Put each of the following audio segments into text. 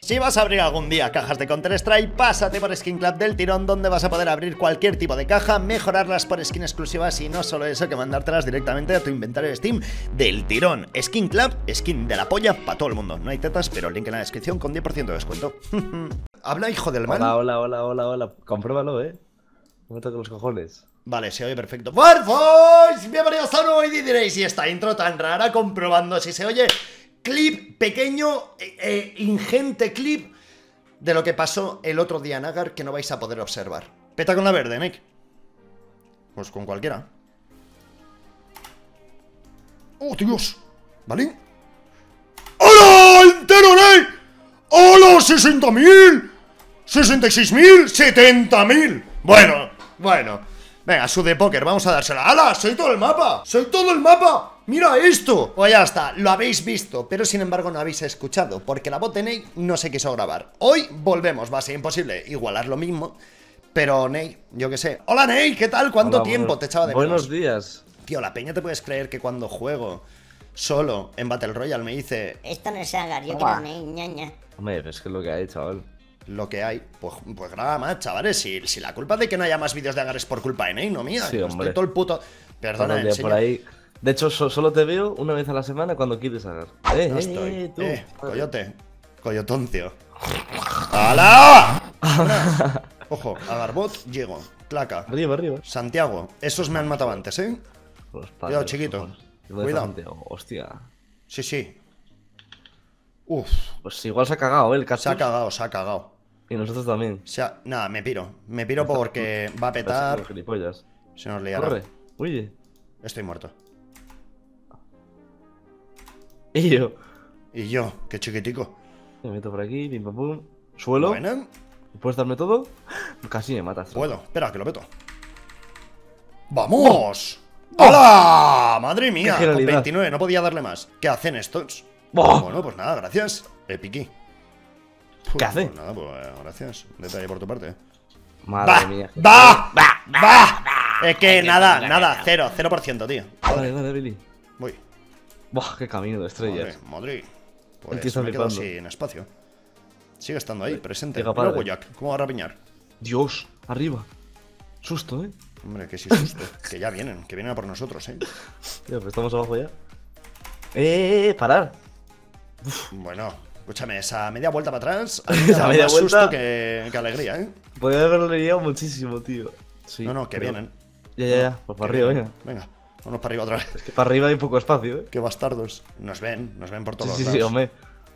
Si vas a abrir algún día cajas de Counter-Strike, pásate por Skin Club del tirón, donde vas a poder abrir cualquier tipo de caja, mejorarlas por skin exclusivas y no solo eso, que mandártelas directamente a tu inventario de Steam del tirón. Skin Club, skin de la polla para todo el mundo. No hay tetas, pero link en la descripción con 10% de descuento. Habla, hijo del mal. Hola. Compruébalo, No me toques los cojones. Vale, se oye perfecto. ¡Warboys! Bienvenidos a un nuevo vídeo y diréis, y esta intro tan rara comprobando si se oye. Clip, pequeño, ingente clip de lo que pasó el otro día en Agar que no vais a poder observar. Peta con la verde, Nick. Pues con cualquiera. ¡Oh, Dios! ¿Vale? ¡Hola, entero, Nick! ¡Hola, 60.000! ¡66.000! ¡70.000! Bueno. Venga, su de póker, vamos a dársela. ¡Hala! ¡Soy todo el mapa! ¡Soy todo el mapa! ¡Mira esto! Pues ya está, lo habéis visto, pero sin embargo no habéis escuchado, porque la voz de Ney no se quiso grabar. Hoy volvemos, va a ser imposible igualar lo mismo, pero Ney, yo qué sé. ¡Hola, Ney! ¿Qué tal? ¿Cuánto tiempo? Te echaba de menos. Buenos días. Tío, la peña, ¿te puedes creer que cuando juego solo en Battle Royale me dice... Esto no es Agar, yo quiero Ney, ñaña. Hombre, es que es lo que hay, chaval. Lo que hay, pues nada más, chavales. Si la culpa de que no haya más vídeos de Agar es por culpa de Ney, no mía. Sí, hombre. Estoy todo el puto... Perdona, por ahí. De hecho, solo te veo una vez a la semana cuando quieres Agar. No estoy. Tú. Coyote. Coyotoncio. ¡Hala! Ojo, Agarbot, llego. Placa. Arriba. Santiago. Esos me han matado antes, ¿eh? Cuidado, chiquito. Cuidado. Hostia. Sí. Uf. Pues igual se ha cagado, el cacho. Se ha cagado. Y nosotros también. Nada, me piro. Me piro porque va a petar. Se nos liará. Corre. Huye. Estoy muerto. Y yo, qué chiquitico. Me meto por aquí, pim pam pum. Suelo. Bueno. ¿Puedes darme todo? Casi me matas. Puedo. Espera, que lo meto. ¡Vamos! ¡Hola! ¡Madre mía! Con 29, no podía darle más. ¿Qué hacen estos? Bueno, pues nada, gracias. Piqui. ¿Qué hace? Pues nada, pues gracias. Detalle por tu parte. Madre mía. ¡Va! Es que nada, 0%, tío. Dale, Billy. Voy. Buah, qué camino de estrellas. Madre. El tío Pues está me quedo flipando. sin espacio. Sigue estando ahí, presente. Llega Luego padre. Jack, ¿cómo va a rapiñar? Dios, arriba. Susto, Hombre, que sí susto. Que ya vienen, que vienen a por nosotros, Ya, pero estamos abajo ya. Parar. Bueno, escúchame, esa media vuelta para atrás. Esa media más vuelta. susto que alegría, Podría haberlo liado muchísimo, tío. Sí, No, que pero- vienen. Ya. Pues para arriba, venga. Venga, vámonos para arriba otra vez. Es que para arriba hay poco espacio, Qué bastardos. Nos ven por todos Sí, lados. hombre.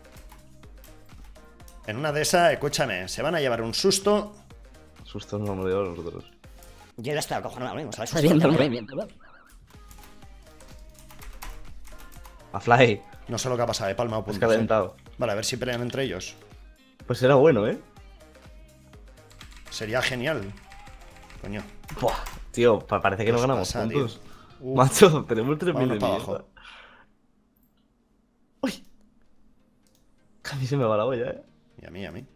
En una de esas, escúchame, se van a llevar un susto. Susto no me dio a nosotros. Yo ya estoy acojonado, mismo, ¿sabes? A Fly. No sé lo que ha pasado, he palmado Es puntos. calentado. Vale, a ver si pelean entre ellos. Pues era bueno, Sería genial. Coño. Buah, tío, parece que no ¿Qué os ganamos pasa, puntos. tío? Uf. Macho, tenemos 3.000 de Vámonos para mierda. abajo. Uy. Casi se me va la olla, Y a mí.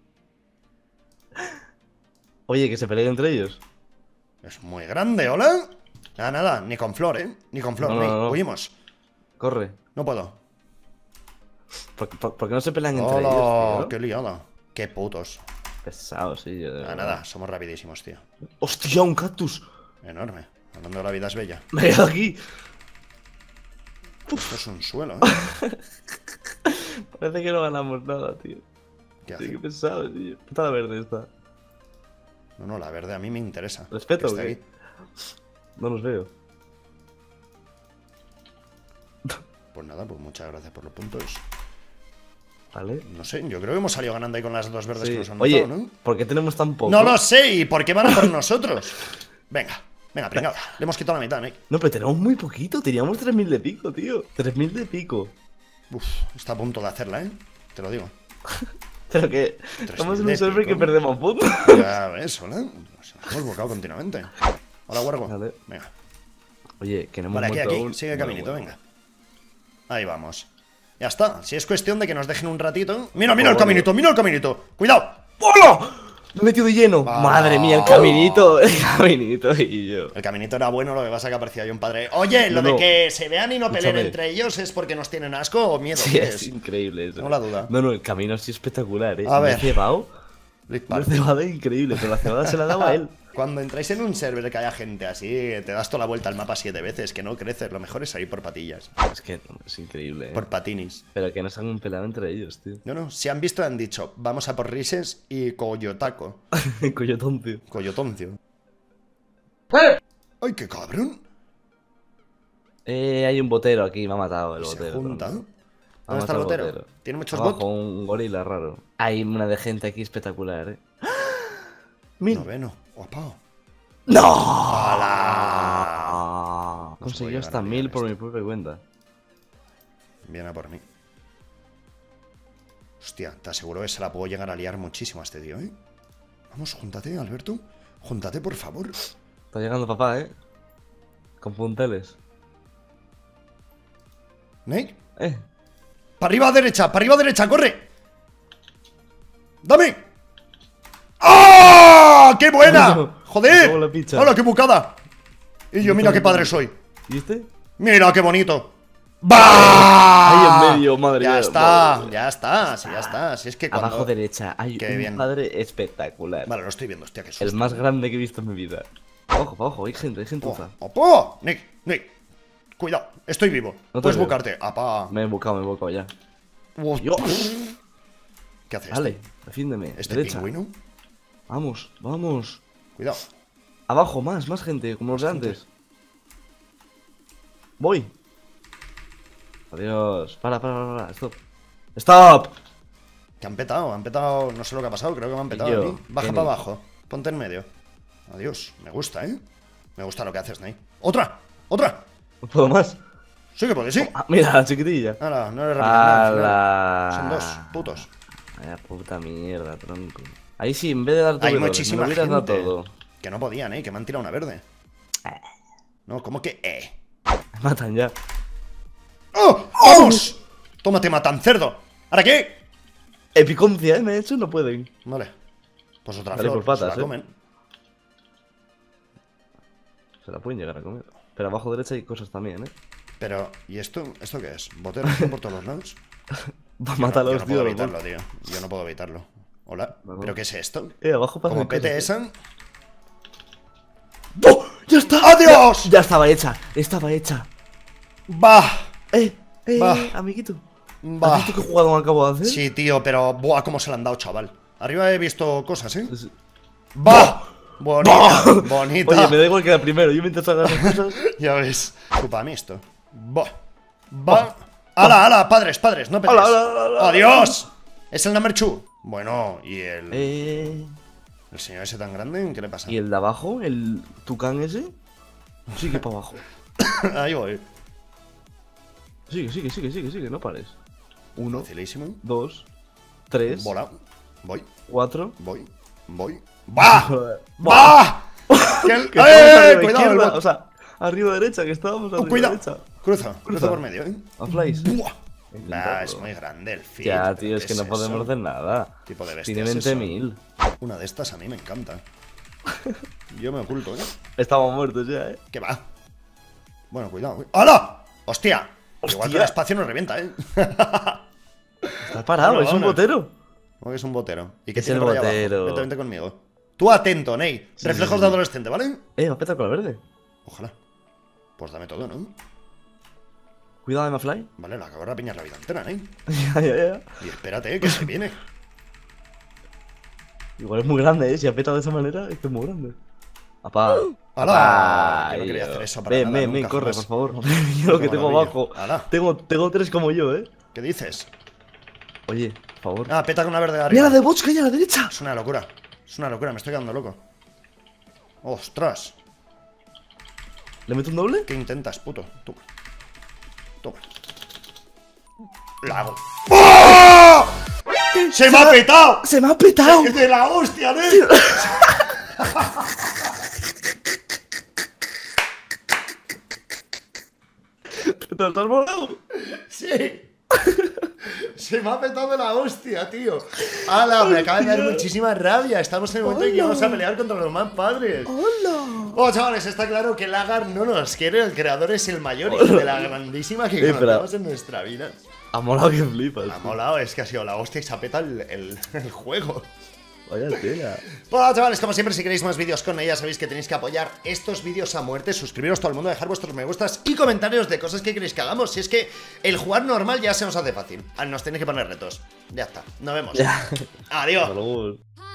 Oye, que se peleen entre ellos. Es muy grande, ¿hola? Nada, ni con flor, Ni con flor, No. Huimos. Corre. No puedo. ¿Por qué no se pelean entre ellos, Hola, tío? qué liada. Qué putos. Pesados, sí. Nada, somos rapidísimos, tío. ¡Hostia, un cactus! Enorme. Hablando de la vida es bella. Me he quedado aquí. Esto es un suelo, Parece que no ganamos nada, tío. ¿Qué Sí, hace? qué pesado, tío. Puta la verde esta. No, la verde a mí me interesa. ¿Respeto que o esté qué? No los veo. Pues nada, pues muchas gracias por los puntos. Vale. No sé, yo creo que hemos salido ganando ahí con las dos verdes Sí. que nos han Oye, matado, ¿no? ¿por qué tenemos tan poco? No lo sé, ¿y por qué van a por nosotros? Venga, pringado. Le hemos quitado la mitad, Nick. No, pero tenemos muy poquito. Teníamos 3.000 de pico, tío. 3.000 de pico. Uf, está a punto de hacerla, Te lo digo. Pero que estamos en un de server pico. que perdemos puntos. Ya ves, hola. Nos hemos volcado continuamente. Hola, Huergo. Vale. Venga. Oye, que no hemos Vale, muerto aquí, aún. sigue Bueno, caminito, bueno. venga. Ahí vamos. Ya está. Si es cuestión de que nos dejen un ratito. Mira el Joder. caminito, mira el caminito. ¡Cuidado! ¡Hola! Me he metido de lleno. Vamos. Madre mía, el caminito. El caminito y yo. El caminito era bueno, lo que pasa que aparecía ahí un padre. Oye, lo No, de no. que se vean y no peleen Escúchame. entre ellos es porque nos tienen asco o miedo. Sí, ¿Qué es increíble eso. Tengo la duda. No, el camino sí espectacular, A Me ver. he cebado. Luis Me he Pardo. cebado increíble, pero la cebada se la daba a él. Cuando entráis en un server que haya gente así, te das toda la vuelta al mapa 7 veces, que no creces. Lo mejor es salir por patillas. Es que es increíble, Por patinis. Pero que no se han peleado entre ellos, tío. No, si han visto han dicho, vamos a por Rises y Coyotaco. Coyotón, tío. Coyotoncio. ¡Ay, qué cabrón! Hay un botero aquí, me ha matado el Se botero. junta. tronco. ¿Dónde está el matado botero? ¿Tiene muchos Abajo, bots? un gorila raro. Hay una de gente aquí espectacular, ¡Mil! Noveno. Guapao. ¡No! ¡Hala! Conseguí llegar hasta a 1000 por esto. mi propia cuenta. Viene a por mí. Hostia, te aseguro que se la puedo llegar a liar muchísimo a este tío, ¿eh? Vamos, júntate, Alberto. Júntate, por favor. Está llegando papá, Con punteles. ¿Ney? Eh. ¡Para arriba a derecha! ¡Corre! ¡Dame! ¡Ah! ¡Qué buena! Me cago ¡Joder! en la picha. ¡Hola, qué bucada! Y yo, mira qué padre soy. ¿Y este? ¡Mira qué bonito! ¡Bah! Ahí en medio, madre Ya mía, está, madre mía. ya está, sí, ya está. Si es que cuando... Abajo derecha hay Qué un bien. padre espectacular. Vale, lo estoy viendo, hostia, qué susto. El más grande que he visto en mi vida. Ojo, ojo, hay gente. ¡Oh! ¡Opo! Nick, cuidado, estoy vivo. No te Puedes veo. buscarte. ¡Apa! Me he buscado ya. Uf, Yo. ¿Qué haces? Dale, defiéndeme. ¿Este derecha. pingüino? Vamos, vamos. Cuidado. Abajo, más gente, como los de antes. Voy. Adiós. Para. Stop. ¡Stop! Que han petado, no sé lo que ha pasado, creo que me han petado Yo, a mí. Baja Kenny. para abajo, ponte en medio. Adiós, me gusta, ¿eh? Me gusta lo que haces, Ney. ¡Otra! ¿No puedo más? Sí que puedes, sí. Ah, mira, la chiquitilla. Hala, no eres rápido, no, al final. ¡Hala! Son dos, putos. Vaya puta mierda, tronco. Ahí sí, en vez de dar todo, Hay muchísima me hubieras dado gente todo. que no podían, ¿eh? Que me han tirado una verde. No, ¿cómo que Me matan ya. ¡Oh! ¡Vamos! Tómate, matan cerdo. ¿Ahora qué? Epiconcia, me he hecho, no pueden. Vale. Pues otra Dale flor, por patas, se la comen. Se la pueden llegar a comer. Pero abajo derecha hay cosas también, Pero, ¿y esto? ¿Esto qué es? ¿Boteros por todos los lados? Va a Yo matar a no los puedo tíos. evitarlo, tío. Yo no puedo evitarlo. Hola. Vamos. ¿Pero qué es esto? Abajo pasa Como pete esa. ¡Oh! ¡Ya está! ¡Adiós! Ya estaba hecha, estaba hecha. ¡Bah! Va. Amiguito. Va. ¿Has visto qué jugada me acabo de hacer? Sí, tío, pero buah, cómo se le han dado, chaval. Arriba he visto cosas, ¿eh? Pues- ¡Va! Bonita, bonita. Oye, me da igual que la primero, yo mientras haga las cosas. Ya ves. Culpa a mí esto. Va. ¡Hala! Padres, no petes. ¡Hala! ¡Adiós! Es el number 2. Bueno, ¿y el Eh. el señor ese tan grande? ¿Qué le pasa? ¿Y el de abajo? ¿El tucán ese? Sigue para abajo. Ahí voy. Sigue, no pares. 1, Facilísimo. 2, 3, Bola. Voy. 4. Voy. ¡Va! Joder. ¡Va! ¡Que el- Que estamos arriba Cuidado, el izquierda, bot. o sea, arriba derecha, que estábamos arriba Cuidado. derecha. Cruza Cruza. por medio, ¿eh? A flies. ¡Buah! Intentarlo. Es muy grande el feed. Ya, ¿pero tío, es qué que no podemos eso? hacer nada. ¿Qué tipo de bestia Tiene es eso? 20.000. Una de estas a mí me encanta. Yo me oculto, ¿eh? Estamos muertos ya, ¿Qué va? Bueno, cuidado. ¡Hala! ¡Hostia! Igual que ¡Hostia! el espacio nos revienta, ¿eh? Está parado, Bueno, es un vámonos. botero. ¿Cómo que es un botero? ¿Y qué Es tiene el por ahí abajo? botero. Vente conmigo. Tú atento, Ney. Sí, Reflejos sí, de sí. adolescente, ¿vale? Me ha petado con la verde. Ojalá. Pues dame todo, ¿no? Cuidado, Emma Fly. Vale, la acabo de rapiñar la vida entera, Ney. Ya. Y espérate, que se viene. Igual es muy grande, Si ha petado de esa manera, es que es muy grande. Apá. ¡Hala! Yo no quería hacer eso para Ven, nada, ven, nunca corre, jamás. por favor. Yo lo que tengo maravilla. abajo. Ala. Tengo 3 como yo, ¿Qué dices? Oye, por favor. Ah, peta con una verde de ¡Mira arriba. la de Bots que hay a la derecha! Es una locura. Es una locura, me estoy quedando loco. ¡Ostras! ¿Le meto un doble? ¿Qué intentas, puto? Toma. Toma. La hago. ¡Oh! ¡Se me ha petado! ¡Se me ha petado! ¡Es de la hostia, ¿eh? ¿Te lo has volado? Sí. Se me ha petado la hostia, tío. ¡Hala! Me acaba de dar muchísima rabia. Estamos en el momento en que vamos a pelear contra los más padres. ¡Hola! Oh, chavales, está claro que Lagar no nos quiere. El creador es el mayor hijo de la grandísima que conocemos en nuestra vida. Ha molado que flipas. Ha molado, es que ha sido la hostia y se ha petado el juego. Vaya tela. Bueno, chavales, como siempre, si queréis más vídeos con ella, sabéis que tenéis que apoyar estos vídeos a muerte, suscribiros todo el mundo, dejar vuestros me gustas y comentarios de cosas que queréis que hagamos. Si es que el jugar normal ya se nos hace fácil, nos tenéis que poner retos. Ya está, nos vemos. Adiós. Hasta luego.